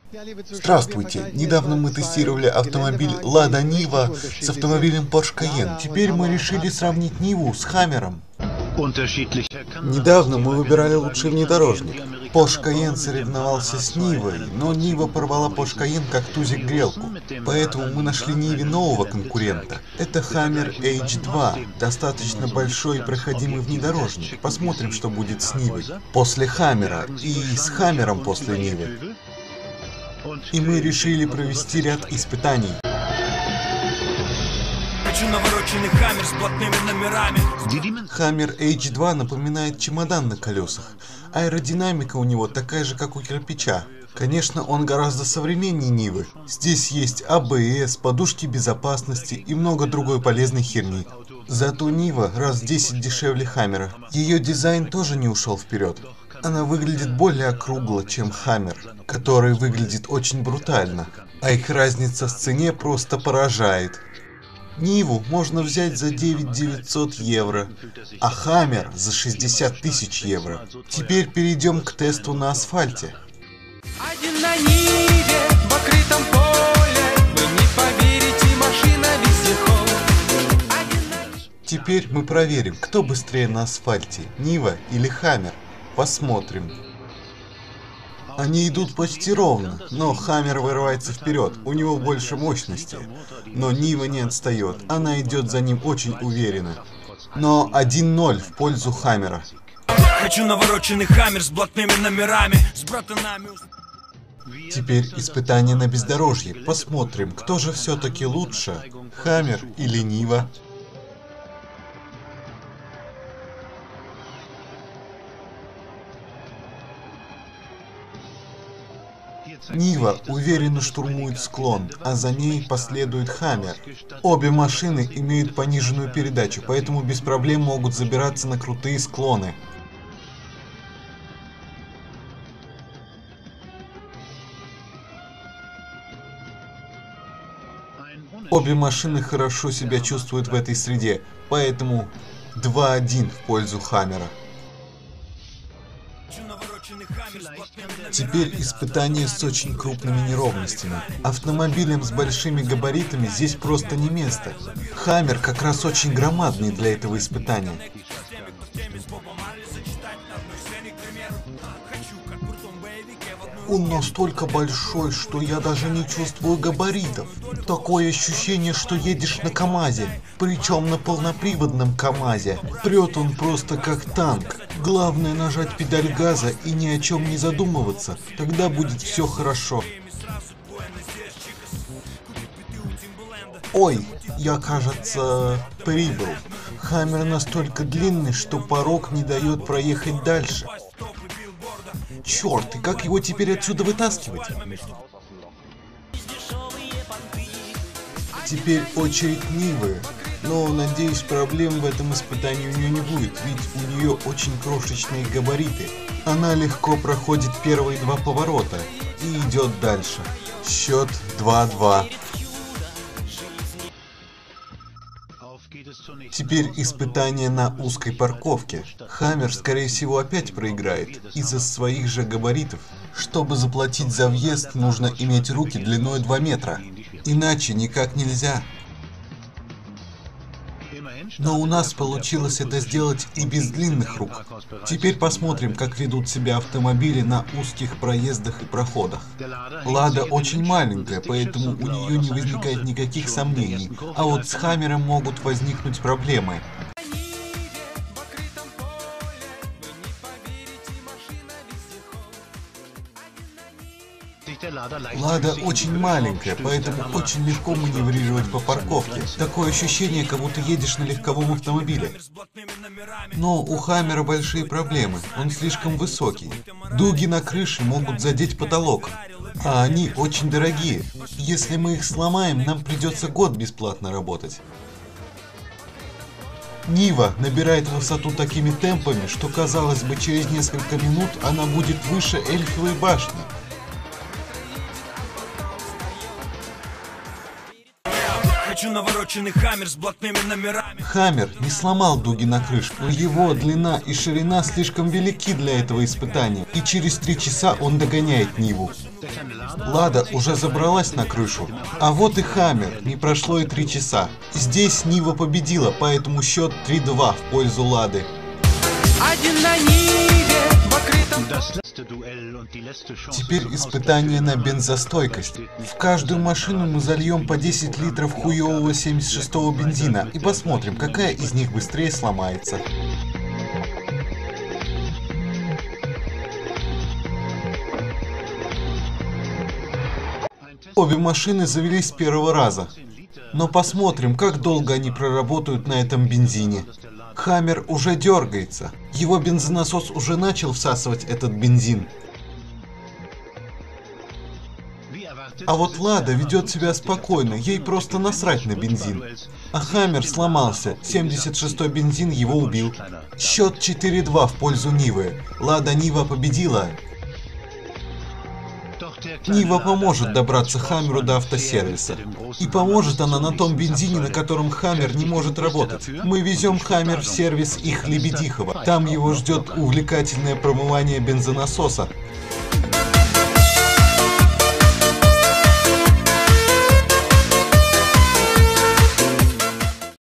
Здравствуйте! Недавно мы тестировали автомобиль Lada Niva с автомобилем Porsche Cayenne. Теперь мы решили сравнить Ниву с Хаммером. Недавно мы выбирали лучший внедорожник. Porsche Cayenne соревновался с Нивой, но Нива порвала Porsche Cayenne как тузик грелку. Поэтому мы нашли Ниве нового конкурента. Это Hammer H2, достаточно большой и проходимый внедорожник. Посмотрим, что будет с Нивой после Хаммера и с Хаммером после Нивы. И мы решили провести ряд испытаний. Hammer H2 напоминает чемодан на колесах. Аэродинамика у него такая же, как у кирпича. Конечно, он гораздо современнее Нивы. Здесь есть АБС, подушки безопасности и много другой полезной херни. Зато Нива раз в 10 дешевле Хаммера. Ее дизайн тоже не ушел вперед. Она выглядит более округло, чем Hammer, который выглядит очень брутально. А их разница в цене просто поражает. Ниву можно взять за 9900 евро, а Hammer за 60 тысяч евро. Теперь перейдем к тесту на асфальте. Один на Ниве, в открытом поле, вы не поверите, машина вездеход. Теперь мы проверим, кто быстрее на асфальте, Нива или Hammer. Посмотрим. Они идут почти ровно, но Hammer вырывается вперед, у него больше мощности. Но Нива не отстает, она идет за ним очень уверенно. Но 1-0 в пользу Хаммера. Хочу навороченный Хаммер с блатными номерами, с братанами. Теперь испытание на бездорожье. Посмотрим, кто же все-таки лучше, Хаммер или Нива. Нива уверенно штурмует склон, а за ней последует Хаммер. Обе машины имеют пониженную передачу, поэтому без проблем могут забираться на крутые склоны. Обе машины хорошо себя чувствуют в этой среде, поэтому 2-1 в пользу Хаммера. Теперь испытание с очень крупными неровностями. Автомобилям с большими габаритами здесь просто не место. Хаммер как раз очень громадный для этого испытания. Он настолько большой, что я даже не чувствую габаритов. Такое ощущение, что едешь на КамАЗе, причем на полноприводном КамАЗе. Прет он просто как танк. Главное нажать педаль газа и ни о чем не задумываться, тогда будет все хорошо. Ой, я, кажется, прибыл. Хаммер настолько длинный, что порог не дает проехать дальше. Черт, и как его теперь отсюда вытаскивать? Теперь очередь Нивы. Но, надеюсь, проблем в этом испытании у нее не будет, ведь у нее очень крошечные габариты. Она легко проходит первые два поворота и идет дальше. Счет 2-2. Теперь испытание на узкой парковке. Хаммер, скорее всего, опять проиграет из-за своих же габаритов. Чтобы заплатить за въезд, нужно иметь руки длиной 2 метра. Иначе никак нельзя. Но у нас получилось это сделать и без длинных рук. Теперь посмотрим, как ведут себя автомобили на узких проездах и проходах. Лада очень маленькая, поэтому у нее не возникает никаких сомнений. А вот с Хаммером могут возникнуть проблемы. Лада очень маленькая, поэтому очень легко маневрировать по парковке. Такое ощущение, как будто едешь на легковом автомобиле. Но у Хаммера большие проблемы, он слишком высокий. Дуги на крыше могут задеть потолок, а они очень дорогие. Если мы их сломаем, нам придется год бесплатно работать. Нива набирает высоту такими темпами, что, казалось бы, через несколько минут она будет выше Эльфовой башни. Навороченный Хаммер с блатными номерами. Хаммер не сломал дуги на крыше. Его длина и ширина слишком велики для этого испытания. И через 3 часа он догоняет Ниву. Лада уже забралась на крышу. А вот и Хаммер, не прошло и 3 часа. Здесь Нива победила, поэтому счет 3-2 в пользу Лады. Один на Ниве, покрытом... Теперь испытание на бензостойкость. В каждую машину мы зальем по 10 литров хуевого 76-го бензина и посмотрим, какая из них быстрее сломается. Обе машины завелись с первого раза. Но посмотрим, как долго они проработают на этом бензине. Хаммер уже дергается. Его бензонасос уже начал всасывать этот бензин. А вот Лада ведет себя спокойно, ей просто насрать на бензин. А Хаммер сломался, 76-й бензин его убил. Счет 4-2 в пользу Нивы. Лада Нива победила. Нива поможет добраться Хаммеру до автосервиса. И поможет она на том бензине, на котором Хаммер не может работать. Мы везем Хаммер в сервис их Лебедихова. Там его ждет увлекательное промывание бензонасоса.